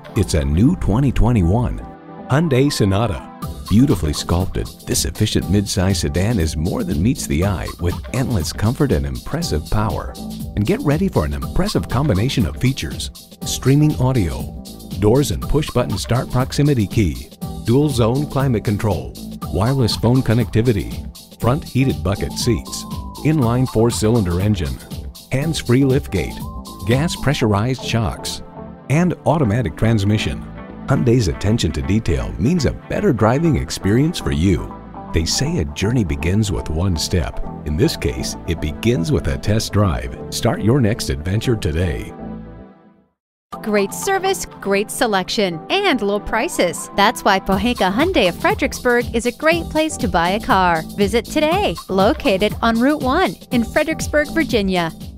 It's a new 2021 Hyundai Sonata. Beautifully sculpted, this efficient midsize sedan is more than meets the eye with endless comfort and impressive power. And get ready for an impressive combination of features: streaming audio, doors and push-button start proximity key, dual-zone climate control, wireless phone connectivity, front heated bucket seats, inline 4-cylinder engine, hands-free liftgate, gas pressurized shocks, and automatic transmission. Hyundai's attention to detail means a better driving experience for you. They say a journey begins with one step. In this case, it begins with a test drive. Start your next adventure today. Great service, great selection, and low prices. That's why Pohanka Hyundai of Fredericksburg is a great place to buy a car. Visit today, located on Route 1 in Fredericksburg, Virginia.